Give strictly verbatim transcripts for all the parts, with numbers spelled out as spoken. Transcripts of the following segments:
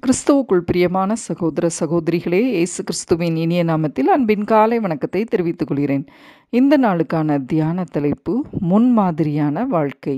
கிறிஸ்துவுக்குள் பிரியமான சகோதர சகோதரிகளே, இயேசு கிறிஸ்துவின் இனிய நாமத்தில் அன்பின் காலை வணக்கத்தை தெரிவித்துக் கொள்கிறேன். இந்த நாளுக்கான தியான தலைப்பு முன்மாதிரியான வாழ்க்கை.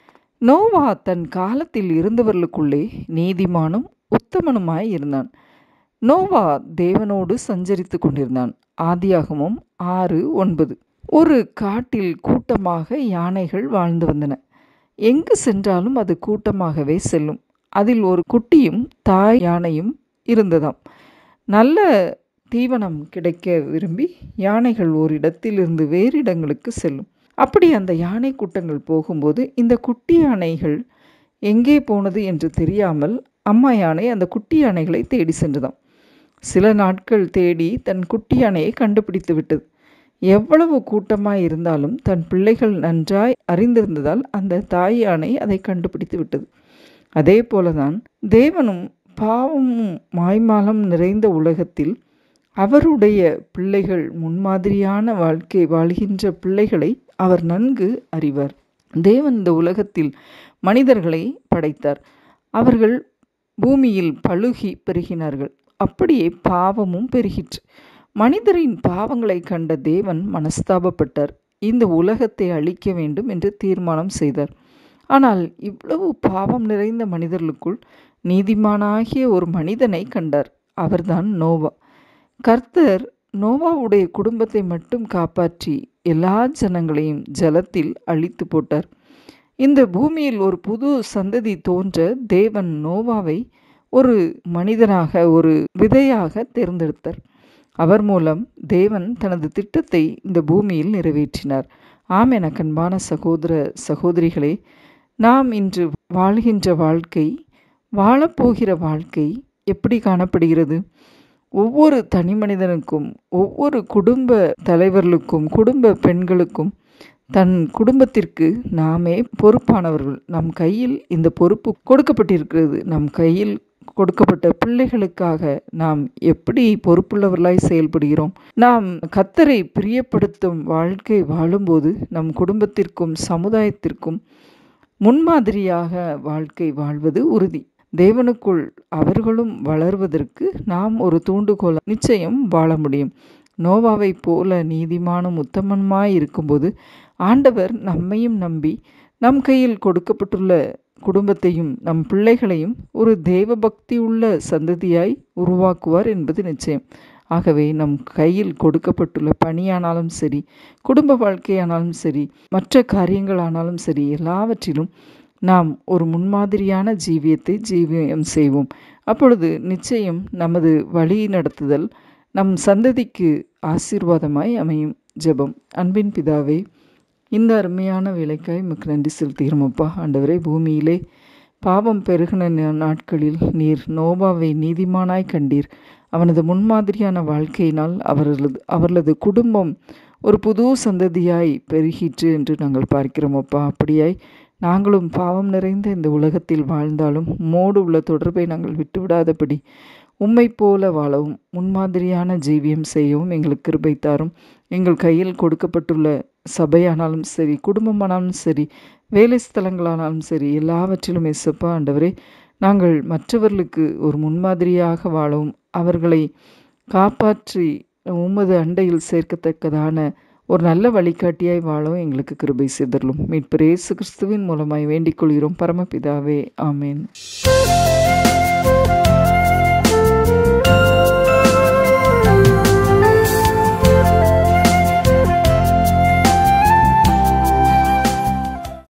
நோவா தன் காலத்தில் இருந்தவர்களுக்குள்ளே நீதிமானும் உத்தமனுமாய் இருந்தான். நோவா தேவனோடு சஞ்சரித்து கொண்டிருந்தான். ஆதியாகமம் ஆறு ஒன்பது. ஒரு காட்டில் கூட்டமாக யானைகள் வாழ்ந்து வந்தன. எங்கு சென்றாலும் அது கூட்டமாகவே செல்லும். அதில் ஒரு குட்டியும் தாய் யானையும் இருந்ததாம். நல்ல தீவனம் கிடைக்க விரும்பி யானைகள் ஓரிடத்திலிருந்து வேறு இடங்களுக்கு செல்லும். அப்படி அந்த யானை கூட்டங்கள் போகும்போது இந்த குட்டி யானைகள் எங்கே போனது என்று தெரியாமல் அம்மா யானை அந்த குட்டி யானைகளை தேடி சென்றதாம். சில நாட்கள் தேடி தன் குட்டி யானையை கண்டுபிடித்து விட்டது. எவ்வளவு கூட்டமாய் இருந்தாலும் தன் பிள்ளைகள் நன்றாய் அறிந்திருந்ததால் அந்த தாய் யானை அதை கண்டுபிடித்து விட்டது. அதே போலதான் தேவனும் பாவமும் மாய்மாலம் நிறைந்த உலகத்தில் அவருடைய பிள்ளைகள் முன்மாதிரியான வாழ்க்கை வாழ்கின்ற பிள்ளைகளை அவர் நன்கு அறிவார். தேவன் இந்த உலகத்தில் மனிதர்களை படைத்தார். அவர்கள் பூமியில் பழுகி பெருகினார்கள். அப்படியே பாவமும் பெருகிற்று. மனிதரின் பாவங்களை கண்ட தேவன் மனஸ்தாபப்பட்டார். இந்த உலகத்தை அழிக்க வேண்டும் என்று தீர்மானம் செய்தார். ஆனால் இவ்வளவு பாவம் நிறைந்த மனிதர்களுக்குள் நீதிமானாகிய ஒரு மனிதனை கண்டார். அவர்தான் நோவா. கர்த்தர் நோவாவுடைய குடும்பத்தை மட்டும் காப்பாற்றி எல்லா ஜனங்களையும் ஜலத்தில் அழித்து போட்டார். இந்த பூமியில் ஒரு புது சந்ததி தோன்ற தேவன் நோவாவை ஒரு மனிதனாக, ஒரு விதையாக தேர்ந்தெடுத்தார். அவர் மூலம் தேவன் தனது திட்டத்தை இந்த பூமியில் நிறைவேற்றினார். ஆம், எனக்கு அன்பான சகோதர சகோதரிகளே, நாம் இன்று வாழ்கின்ற வாழ்க்கை, வாழப்போகிற வாழ்க்கை எப்படி காணப்படுகிறது? ஒவ்வொரு தனி மனிதனுக்கும், ஒவ்வொரு குடும்ப தலைவர்களுக்கும், குடும்ப பெண்களுக்கும் தன் குடும்பத்திற்கு நாமே பொறுப்பானவர்கள். நம் கையில் இந்த பொறுப்பு கொடுக்கப்பட்டிருக்கிறது. நம் கையில் கொடுக்கப்பட்ட பிள்ளைகளுக்காக நாம் எப்படி பொறுப்புள்ளவர்களாய் செயல்படுகிறோம்? நாம் கர்த்தரை பிரியப்படுத்தும் வாழ்க்கை வாழும்போது நம் குடும்பத்திற்கும் சமுதாயத்திற்கும் முன்மாதிரியாக வாழ்க்கை வாழ்வது உறுதி. தேவனுக்குள் அவர்களும் வளர்வதற்கு நாம் ஒரு தூண்டுகோல் நிச்சயம் வாழ முடியும். நோவாவை போல நீதிமானும் உத்தமனுமாய் இருக்கும்போது ஆண்டவர் நம்மையும் நம்பி நம் கையில் கொடுக்கப்பட்டுள்ள குடும்பத்தையும் நம் பிள்ளைகளையும் ஒரு தேவ பக்தி உள்ள சந்ததியாய் உருவாக்குவார் என்பது நிச்சயம். ஆகவே நம் கையில் கொடுக்கப்பட்டுள்ள பணியானாலும் சரி, குடும்ப வாழ்க்கையானாலும் சரி, மற்ற காரியங்களானாலும் சரி, எல்லாவற்றிலும் நாம் ஒரு முன்மாதிரியான ஜீவியத்தை ஜீவியம் செய்வோம். அப்பொழுது நிச்சயம் நமது வழி நடத்துதல் நம் சந்ததிக்கு ஆசீர்வாதமாய் அமையும். ஜெபம். அன்பின் பிதாவே, இந்த அருமையான வேலைக்காய் உமக்கு நன்றி செலுத்துகிறோமப்பா. ஆண்டவரே, பூமியிலே பாவம் பெருகின நாட்களில் நீர் நோவாவை நீதிமானாய் கண்டீர். அவனது முன்மாதிரியான வாழ்க்கையினால் அவர்களது அவர்களது குடும்பம் ஒரு புது சந்ததியாய் பெருகிற்று என்று நாங்கள் பார்க்கிறோமப்பா. அப்படியாய் நாங்களும் பாவம் நிறைந்த இந்த உலகத்தில் வாழ்ந்தாலும் உம்மோடு உள்ள தொடர்பை நாங்கள் விட்டுவிடாதபடி உம்மை போல வாழவும் முன்மாதிரியான ஜீவியம் செய்யவும் எங்களுக்கு கிருபை தாரும். எங்கள் கையில் கொடுக்கப்பட்டுள்ள சபையானாலும் சரி, குடும்பமானாலும் சரி, வேலை ஸ்தலங்களானாலும் சரி, எல்லாவற்றிலும் இயேசுப்பா ஆண்டவரே, நாங்கள் மற்றவர்களுக்கு ஒரு முன்மாதிரியாக வாழவும் அவர்களை காப்பாற்றி உமது அண்டையில் சேர்க்கத்தக்கதான ஒரு நல்ல வழிகாட்டியாய் வாழவும் எங்களுக்கு கிருபை செய்தருளும். மீட்பர் இயேசு கிறிஸ்துவின் மூலமாய் வேண்டிக் கொள்கிறோம் பரமபிதாவே. ஆமேன்.